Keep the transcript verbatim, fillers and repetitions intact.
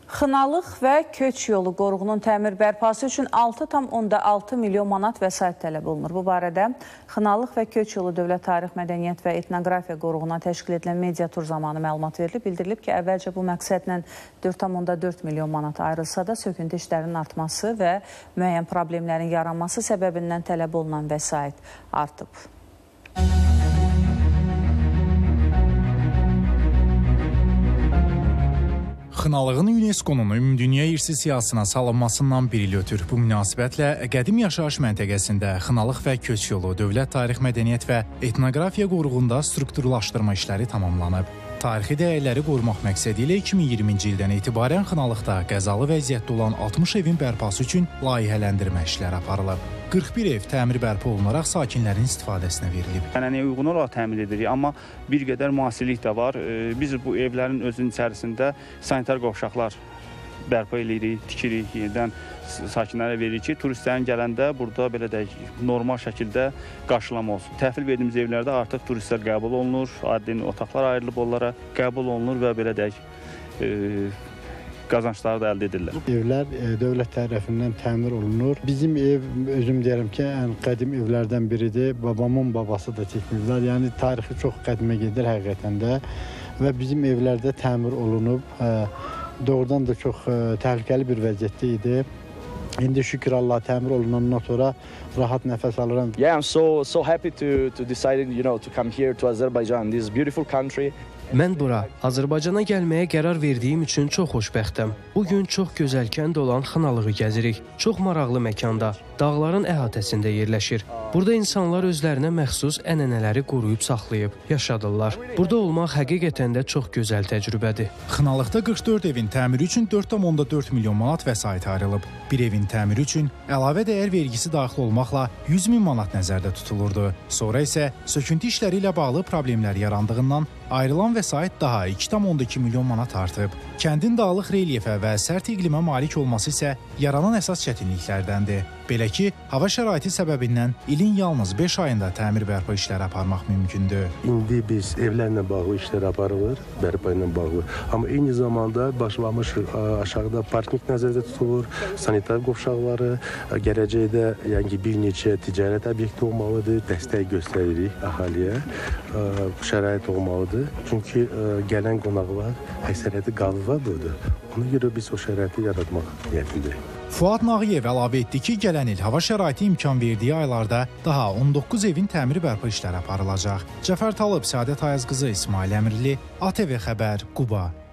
Xınalıq və Köç yolu qoruğunun təmir bərpası üçün altı tam onda altı milyon manat vəsait tələb olunur. Bu barədə Xınalıq və Köç yolu Dövlət Tarix, Mədəniyyət və Etnografiya qoruğuna təşkil edilən media tur zamanı məlumat verilib. Bildirilib ki, əvvəlcə bu məqsədlə dörd tam onda dörd milyon manat ayrılsa da söküntü işlərinin artması və müəyyən problemlərin yaranması səbəbindən tələb olunan vəsait artıb. Xınalığın UNESCO-nun Ümumdünya İrsi siyahısına salınmasından bir il ötür. Bu münasibətlə qədim yaşayış məntəqəsində Xınalıq və Köç yolu Dövlət Tarix, Mədəniyyət və Etnografiya qoruğunda strukturlaşdırma işləri tamamlanıb. Tarixi dəyərləri qorumaq məqsədi ilə iki min iyirminci ildən etibarən Xınalıqda qəzalı vəziyyətdə olan altmış evin bərpası üçün layihələndirmə işləri aparılıb. qırx bir ev təmir bərpa olunaraq sakinlərin istifadəsinə verilib. Ənənəyə uyğun olaraq təmin edirik, amma bir qədər müasirlik də var. Biz bu evlərin özünün içərisində sanitar qovşaqlar bərpa edirik, tikirik, yenidən sakinlərə veririk ki, turistlərin gələndə burada belə deyək, normal şəkildə qarşılama olsun. Təhvil verdiyimiz evlərdə artıq turistlər qəbul olunur, adli otaqlar ayrılıb onlara qəbul olunur və belə deyək, e, qazancları da əldə edirlər. Evlər e, dövlət tərəfindən təmir olunur. Bizim ev, özüm deyirəm ki, ən qədim evlərdən biridir. Babamın babası da çəkmirlər. Yəni tarixi çox qədimə gedir həqiqətən də və bizim evlərdə təmir olunub. E, doğrudan da çox e, təhlükəli bir vəziyyətdə idi. İndi şükür Allah təmir olunandan sonra rahat nəfəs alıram. Yeah, I'm so so happy to to decide, you know, to come here to Azerbaijan, this beautiful country. Mən bura, Azərbaycana gəlməyə qərar verdiyim üçün çox xoşbəxtəm. Bugün çox gözəl kənd olan Xınalığı gəzirik. Çox maraqlı məkanda, dağların əhatəsində yerləşir. Burada insanlar özlərinə məxsus ənənələri qoruyub saxlayıb, yaşadırlar. Burada olmaq həqiqətən də çox gözəl təcrübədir. Xınalıqda qırx dörd evin təmiri üçün dörd tam onda dörd milyon manat vəsait ayrılıb. Bir evin təmiri üçün əlavə dəyər vergisi daxil olmaqla yüz min manat nəzərdə tutulurdu. Sonra isə söküntü işləri ilə bağlı problemlər yarandığından ayrılan vəsait daha iki tam onda iki milyon manat artıb. Kəndin dağlıq relyefə və sərt iqlimə malik olması isə yaranan əsas çətinliklərdəndir. Belə ki, hava şəraiti səbəbindən ilin yalnız beş ayında təmir bərpa işləri aparmaq mümkündür. İndi biz evlərlə bağlı işlər aparılır, bərpa ilə bağlı. Amma eyni zamanda başlamış aşağıda parking nəzərdə tutulur, sanitar qovşaqları, gələcəkdə yəni bir neçə ticarət obyekti olmalıdır, dəstək göstəririk əhaliyə, şərait olmalıdır. Çünki gələn qonaqlar əksəriyyəti qalıqlar budur. Ona görə biz o şəraiti yaratmaq niyyətindəyik. Fuad Nağıyev əlavə etdi ki, gələn il hava şəraiti imkan verdiyi aylarda daha on doqquz evin təmiri bərpa işləri aparılacaq. Cəfər Talıb, Səadət Ayaz qızı, İsmail Əmirli, A T V Xəbər, Quba.